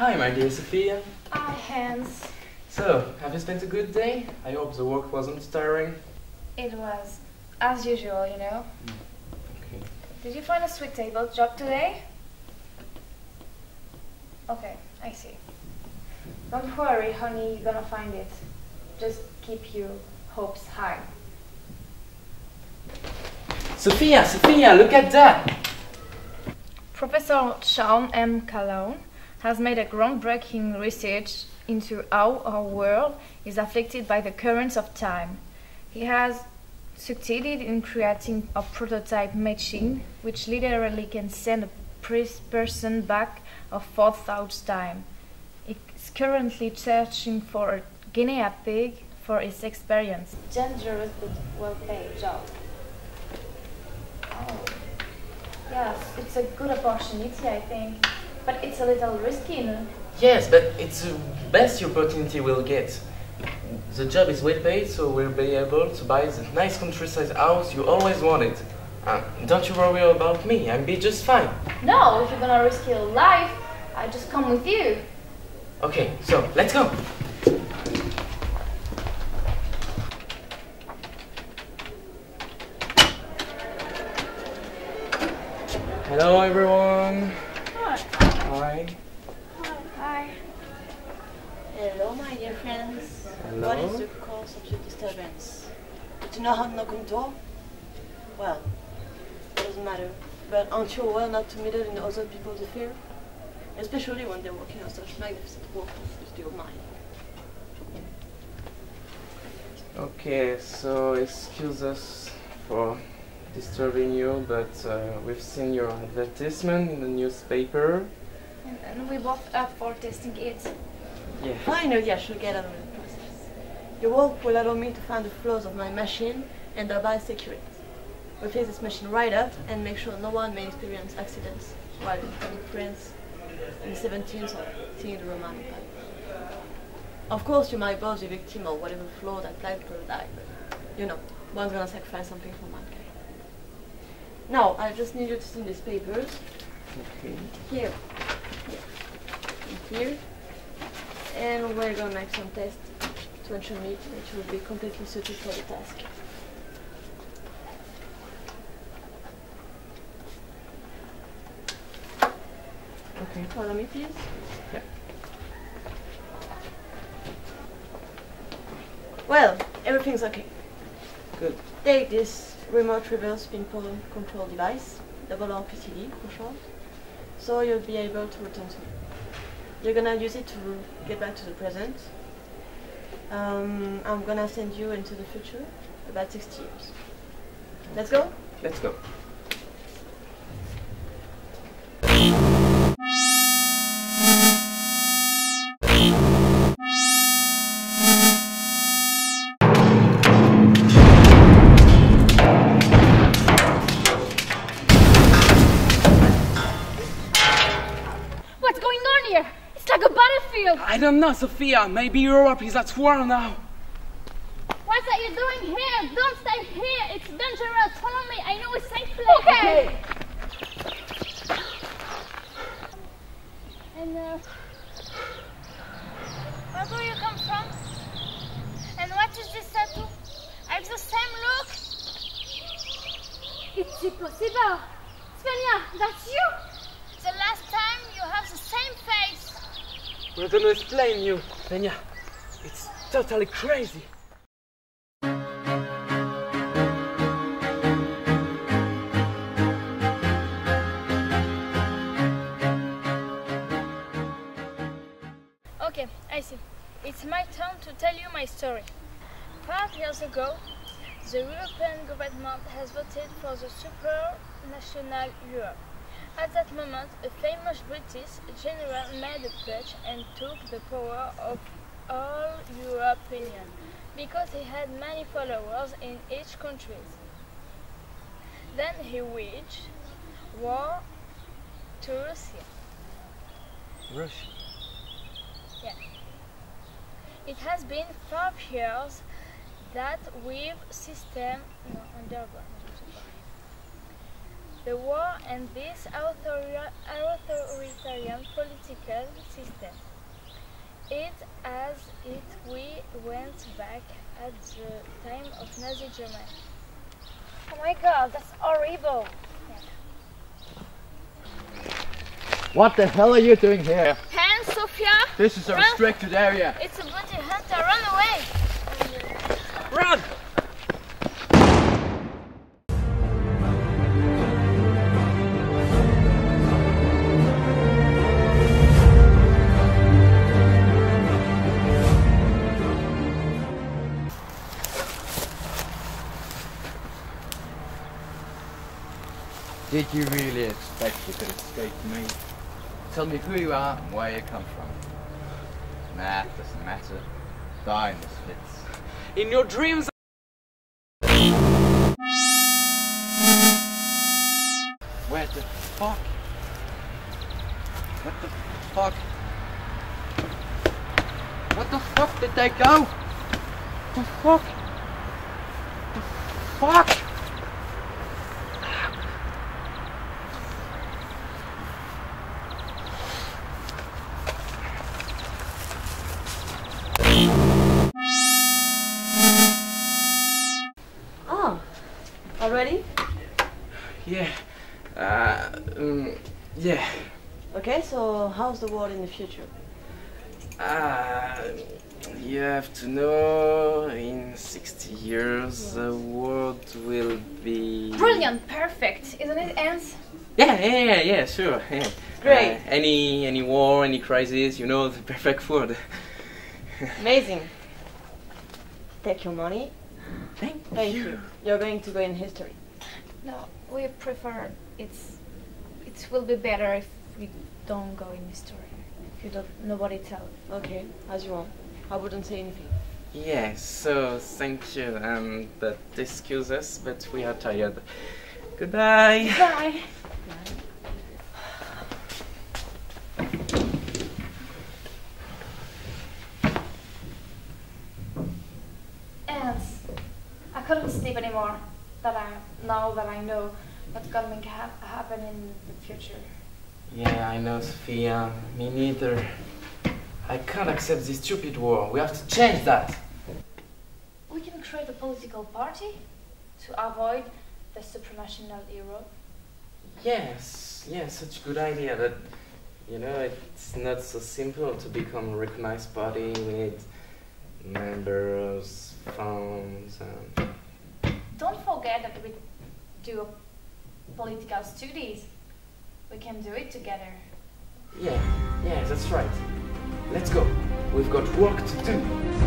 Hi, my dear Sophia. Hi, Hans. So, have you spent a good day? I hope the work wasn't tiring. It was, as usual, you know. Okay. Did you find a sweet table job today? Okay, I see. Don't worry, honey, you're gonna find it. Just keep your hopes high. Sophia, look at that! Professor Sean M. Callone has made a groundbreaking research into how our world is affected by the currents of time. He has succeeded in creating a prototype machine which literally can send a person back a fourth out time. It's currently searching for a guinea pig for his experience. Dangerous but well-paid job. Oh. Yes, it's a good opportunity, I think. But it's a little risky, no? Yes, but it's the best opportunity we'll get. The job is well paid, so we'll be able to buy the nice countryside house you always wanted. Don't you worry about me, I'll be just fine. No, if you're gonna risk your life, I just come with you. Okay, so let's go. Hello, everyone. Hi. Hi. Hi. Hello, my dear friends. Hello. What is the cause of your disturbance? Did you know how to knock on the door? Well, it doesn't matter. But aren't you aware not to meddle in other people's affairs? Especially when they're working on such magnificent work with your mind. Okay, so excuse us for disturbing you, but we've seen your advertisement in the newspaper. And we both up for testing it. Yeah. Finally, I should get on with the process. Your work will allow me to find the flaws of my machine and thereby secure it. We'll fix this machine right up and make sure no one may experience accidents while in France in the 17th or 18th the Roman Empire. Of course, you might both be victim of whatever flaw that life prototype, but you know, one's gonna sacrifice something for mankind. Now, I just need you to see these papers. Okay. Here. And here. And we're gonna make some tests to ensure me that you will be completely suited for the task. Okay. Follow me, please. Yeah. Well, everything's okay. Good. Take this remote reverse pinball control device, double RPCD for short, so you'll be able to return to me. You're gonna use it to get back to the present. I'm gonna send you into the future, about 60 years. Let's go? Let's go. What's going on here? It's like a battlefield. I don't know, Sophia. Maybe Europe is at war now. What are you doing here? Don't stay here. It's dangerous. Follow me. I know a safe place. Okay. And where do you come from? And what is this tattoo? Have the same look? It's impossible. Svenja, that's you. The last time you have the same face. We're gonna explain you, Svenja. It's totally crazy. Okay, I see. It's my turn to tell you my story. 5 years ago, the European government has voted for the supranational Europe. At that moment, a famous British general made a putsch and took the power of all European because he had many followers in each country. Then he waged war to Russia. Russia. Yeah. It has been 5 years that we've system underground. the war and this authoritarian political system. It as if we went back at the time of Nazi Germany. Oh my god, that's horrible! What the hell are you doing here? Hans, Sophia! This is a Run. restricted area. It's a bounty hunter, run away! Run! Did you really expect you could escape me? Tell me who you are and where you come from. Nah, doesn't matter. Die in this fits. In your dreams. Where the fuck? What the fuck? What the fuck did they go? The fuck? The fuck? Oh, already? Yeah. Yeah. Okay, so how's the world in the future? You have to know, in 60 years, the world will be... Brilliant, perfect, isn't it, Hans? Yeah, sure. Yeah. Great. Any war, any crisis, you know, the perfect food. Amazing. Take your money. Thank you. You're going to go in history. No, we prefer it will be better if we don't go in history. If you don't, nobody tell. Okay, as you want. I wouldn't say anything. Yes, so thank you, but excuse us, but we are tired. Goodbye. Bye. Ants, I couldn't sleep anymore. Now that I know what's gonna happen in the future. Yeah, I know, Sophia. Me neither. I can't accept this stupid war. We have to change that. We can create a political party to avoid the supranational Europe. Yes, such a good idea, but you know, it's not so simple to become a recognized body. We need members, funds, and... Don't forget that we do political studies. We can do it together. Yeah, that's right. Let's go. We've got work to do.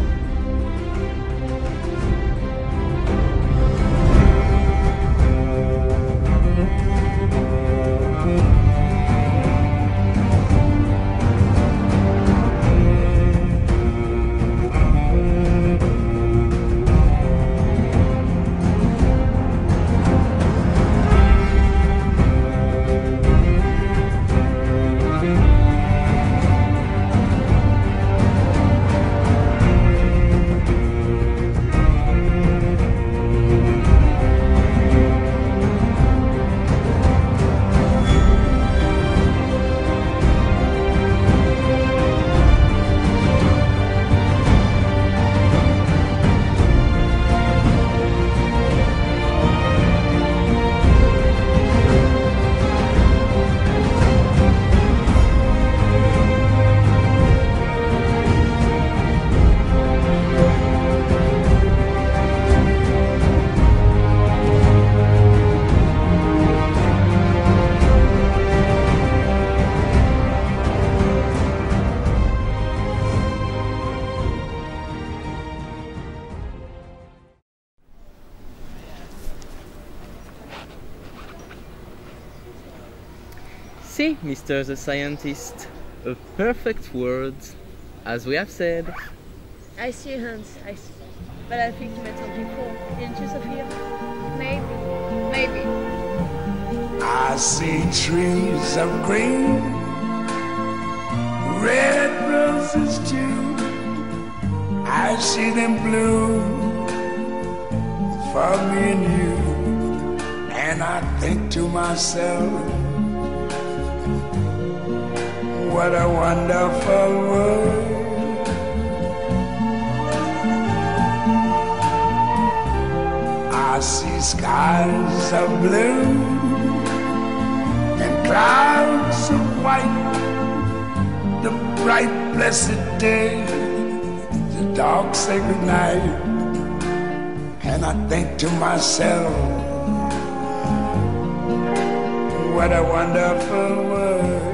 See, Mr. the Scientist, a perfect world, as we have said. I see, Hans, I see. But I think you meant something cool. Didn't you, Sophia? Maybe. I see trees of green, red roses too. I see them bloom for me and you, and I think to myself, what a wonderful world. I see skies of blue and clouds of white, the bright blessed day, the dark sacred night, and I think to myself, what a wonderful world.